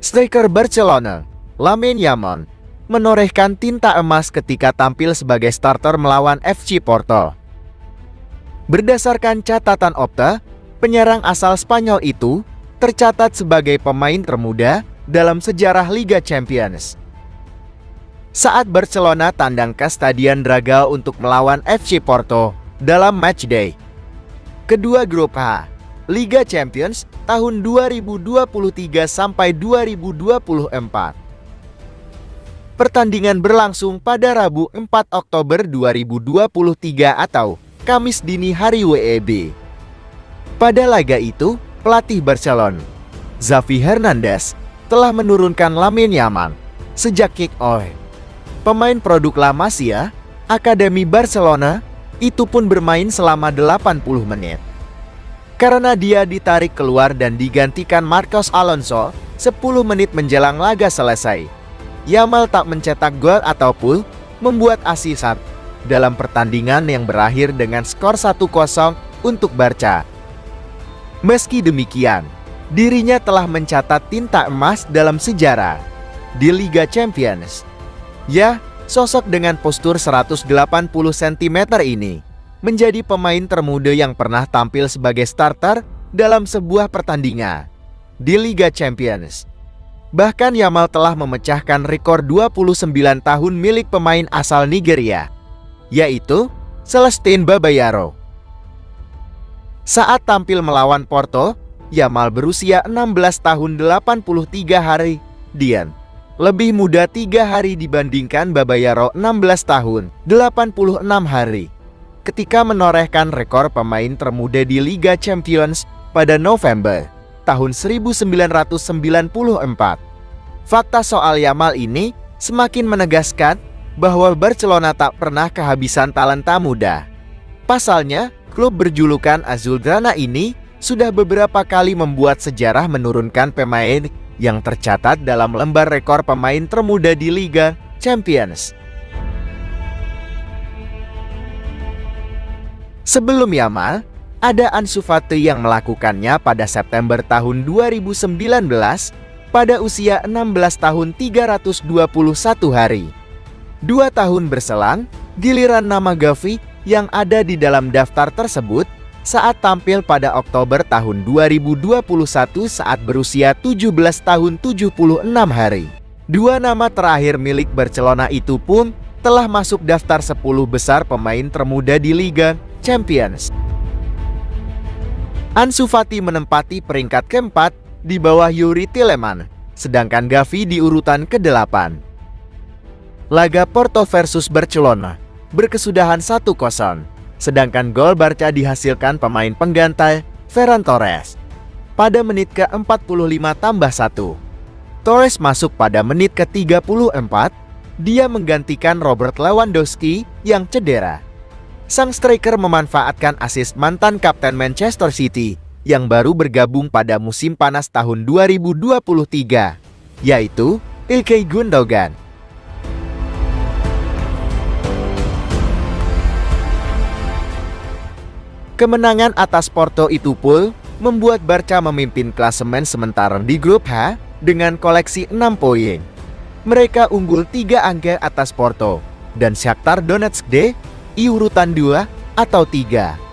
Striker Barcelona, Lamine Yamal, menorehkan tinta emas ketika tampil sebagai starter melawan FC Porto. Berdasarkan catatan Opta, penyerang asal Spanyol itu tercatat sebagai pemain termuda dalam sejarah Liga Champions. Saat Barcelona tandang ke Stadion Dragao untuk melawan FC Porto dalam matchday kedua grup H Liga Champions tahun 2023 sampai 2024. Pertandingan berlangsung pada Rabu 4 Oktober 2023 atau Kamis dini hari WEB. Pada laga itu, pelatih Barcelona, Xavi Hernandez, telah menurunkan Lamine Yamal sejak kick-off. Pemain produk La Masia, Akademi Barcelona, itu pun bermain selama 80 menit. Karena dia ditarik keluar dan digantikan Marcos Alonso 10 menit menjelang laga selesai. Yamal tak mencetak gol ataupun membuat asisat dalam pertandingan yang berakhir dengan skor 1-0 untuk Barca. Meski demikian, dirinya telah mencatat tinta emas dalam sejarah di Liga Champions. Ya, sosok dengan postur 180 cm ini menjadi pemain termuda yang pernah tampil sebagai starter dalam sebuah pertandingan di Liga Champions. Bahkan Yamal telah memecahkan rekor 29 tahun milik pemain asal Nigeria, yaitu Celestine Babayaro. Saat tampil melawan Porto, Yamal berusia 16 tahun 83 hari, lebih muda 3 hari dibandingkan Babayaro 16 tahun 86 hari. Ketika menorehkan rekor pemain termuda di Liga Champions pada November tahun 1994. Fakta soal Yamal ini semakin menegaskan bahwa Barcelona tak pernah kehabisan talenta muda. Pasalnya, klub berjulukan Azulgrana ini sudah beberapa kali membuat sejarah menurunkan pemain yang tercatat dalam lembar rekor pemain termuda di Liga Champions. Sebelum Yamal, ada Ansu Fati yang melakukannya pada September tahun 2019 pada usia 16 tahun 321 hari. 2 tahun berselang, giliran nama Gavi yang ada di dalam daftar tersebut saat tampil pada Oktober tahun 2021 saat berusia 17 tahun 76 hari. 2 nama terakhir milik Barcelona itu pun telah masuk daftar 10 besar pemain termuda di Liga Champions. Ansu Fati menempati peringkat keempat di bawah Yuri Tielemans, sedangkan Gavi di urutan ke-8. Laga Porto versus Barcelona berkesudahan 1-0, sedangkan gol Barca dihasilkan pemain pengganti Ferran Torres pada menit ke-45 tambah 1. Torres masuk pada menit ke-34, dia menggantikan Robert Lewandowski yang cedera. Sang striker memanfaatkan assist mantan kapten Manchester City yang baru bergabung pada musim panas tahun 2023, yaitu Ilkay Gundogan. Kemenangan atas Porto itu pun membuat Barca memimpin klasemen sementara di grup H dengan koleksi 6 poin. Mereka unggul 3 angka atas Porto dan Shakhtar Donetsk di urutan 2 atau 3.